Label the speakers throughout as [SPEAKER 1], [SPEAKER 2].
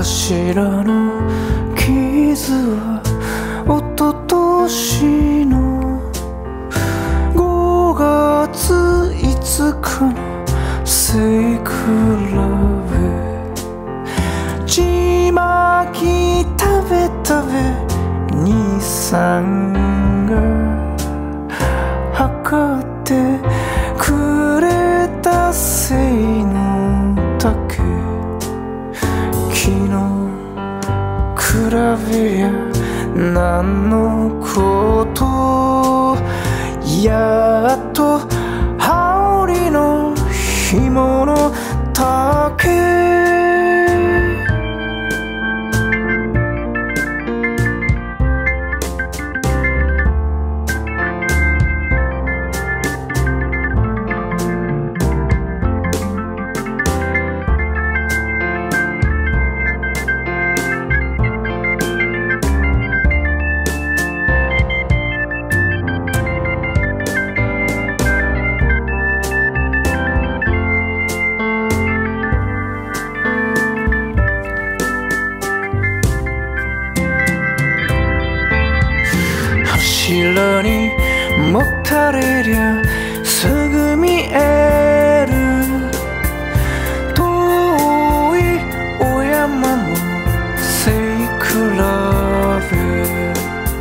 [SPEAKER 1] 柱の傷はおととしの5月5日の背比べちまき食べ兄さんが測ってくれたせいの竹昨日比べや何のことやっと羽織の紐の竹柱にもたれりゃすぐ見える遠いお山の背比べ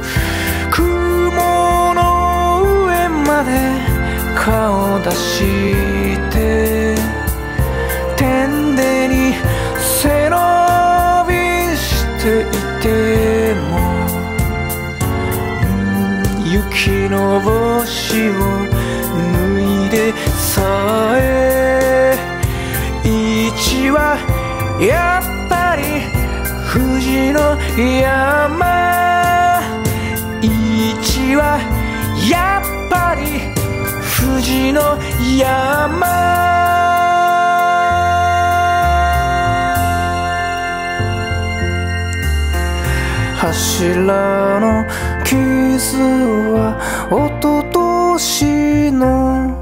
[SPEAKER 1] 雲の上まで顔出して天でに背伸びしていても雪の帽子を脱いでさえ一はやっぱり富士の山一はやっぱり富士の山柱の傷はおととしの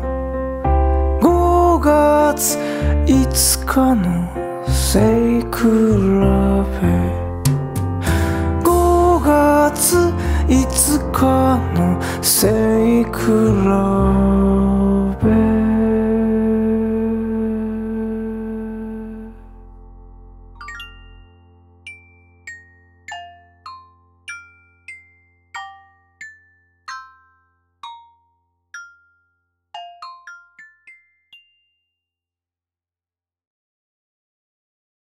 [SPEAKER 1] 5月5日の背比べ